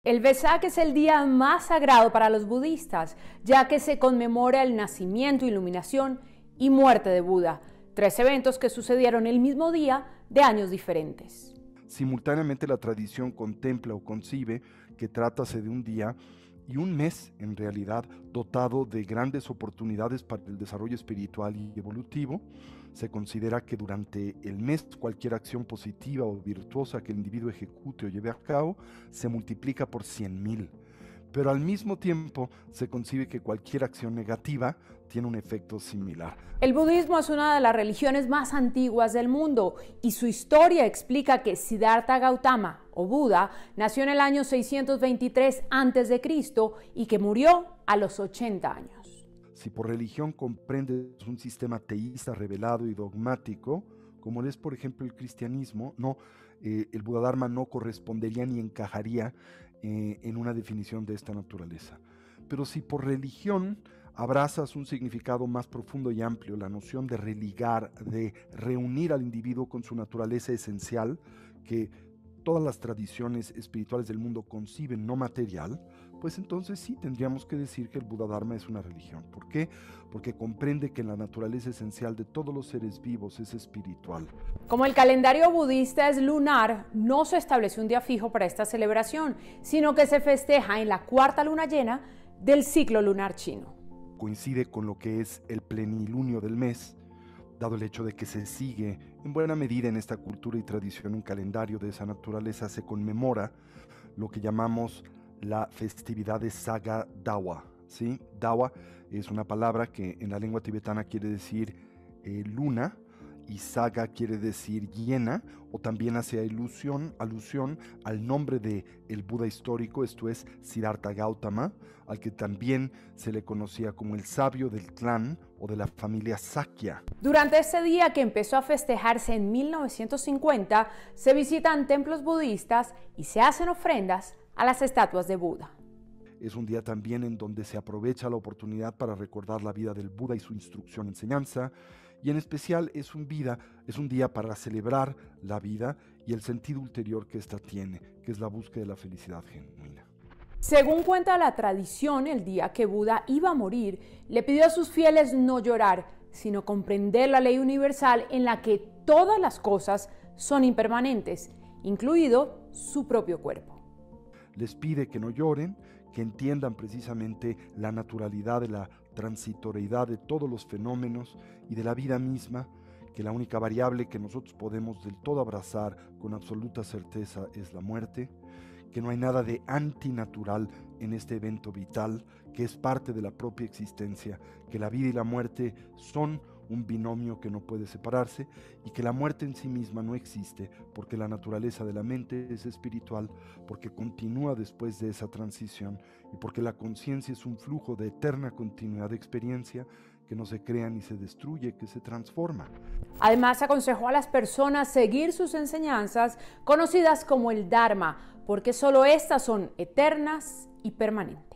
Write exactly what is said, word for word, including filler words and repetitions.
El Vesak es el día más sagrado para los budistas, ya que se conmemora el nacimiento, iluminación y muerte de Buda, tres eventos que sucedieron el mismo día de años diferentes. Simultáneamente la tradición contempla o concibe que trátase de un día y un mes, en realidad, dotado de grandes oportunidades para el desarrollo espiritual y evolutivo. Se considera que durante el mes cualquier acción positiva o virtuosa que el individuo ejecute o lleve a cabo se multiplica por cien mil. Pero al mismo tiempo se concibe que cualquier acción negativa tiene un efecto similar. El budismo es una de las religiones más antiguas del mundo y su historia explica que Siddhartha Gautama, o Buda, nació en el año seiscientos veintitrés antes de Cristo y que murió a los ochenta años. Si por religión comprendes un sistema teísta revelado y dogmático, como es por ejemplo el cristianismo, no, eh, el Buddhadharma no correspondería ni encajaría eh, en una definición de esta naturaleza. Pero si por religión abrazas un significado más profundo y amplio, la noción de religar, de reunir al individuo con su naturaleza esencial, que todas las tradiciones espirituales del mundo conciben no material, pues entonces sí tendríamos que decir que el Buddhadharma es una religión. ¿Por qué? Porque comprende que la naturaleza esencial de todos los seres vivos es espiritual. Como el calendario budista es lunar, no se establece un día fijo para esta celebración, sino que se festeja en la cuarta luna llena del ciclo lunar chino. Coincide con lo que es el plenilunio del mes, dado el hecho de que se sigue en buena medida en esta cultura y tradición un calendario de esa naturaleza. Se conmemora lo que llamamos la festividad de Saga Dawa, ¿sí? Dawa es una palabra que en la lengua tibetana quiere decir eh, luna, y Saga quiere decir llena, o también hace alusión, alusión al nombre de el Buda histórico, esto es Siddhartha Gautama, al que también se le conocía como el sabio del clan o de la familia Sakya. Durante este día, que empezó a festejarse en mil novecientos cincuenta, se visitan templos budistas y se hacen ofrendas a las estatuas de Buda. Es un día también en donde se aprovecha la oportunidad para recordar la vida del Buda y su instrucción y enseñanza, y en especial es un, vida, es un día para celebrar la vida y el sentido ulterior que ésta tiene, que es la búsqueda de la felicidad genuina. Según cuenta la tradición, el día que Buda iba a morir, le pidió a sus fieles no llorar, sino comprender la ley universal en la que todas las cosas son impermanentes, incluido su propio cuerpo. Les pide que no lloren, que entiendan precisamente la naturalidad de la transitoriedad de todos los fenómenos y de la vida misma, que la única variable que nosotros podemos del todo abrazar con absoluta certeza es la muerte, que no hay nada de antinatural en este evento vital, que es parte de la propia existencia, que la vida y la muerte son un binomio que no puede separarse, y que la muerte en sí misma no existe, porque la naturaleza de la mente es espiritual, porque continúa después de esa transición, y porque la conciencia es un flujo de eterna continuidad de experiencia que no se crea ni se destruye, que se transforma. Además, aconsejó a las personas seguir sus enseñanzas, conocidas como el Dharma, porque solo estas son eternas y permanentes.